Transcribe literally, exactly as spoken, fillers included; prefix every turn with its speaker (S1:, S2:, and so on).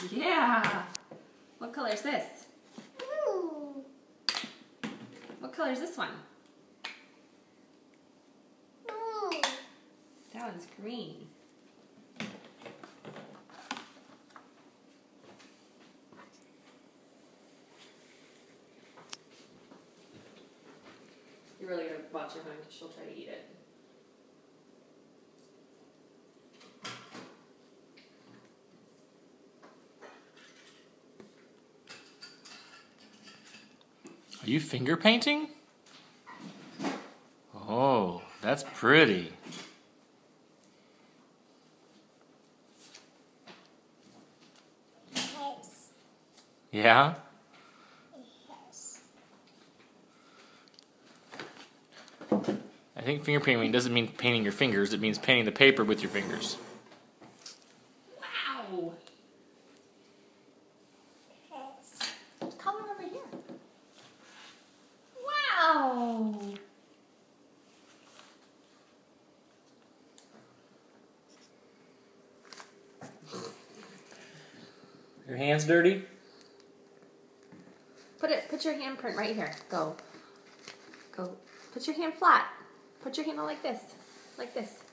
S1: Yeah. What color is this?
S2: Ooh.
S1: What color is this one?
S2: Ooh.
S1: That one's green. You're really going to watch her, honey, because she'll try to eat it.
S3: Are you finger painting? Oh, that's pretty.
S2: Yes.
S3: Yeah?
S2: Yes.
S3: I think finger painting doesn't mean painting your fingers, it means painting the paper with your fingers.
S1: Wow.
S2: Yes.
S1: Color over here. Wow.
S3: Your hand's dirty?
S1: Put it. Put your handprint right here. Go. Go. Put your hand flat. Put your hand on like this. Like this.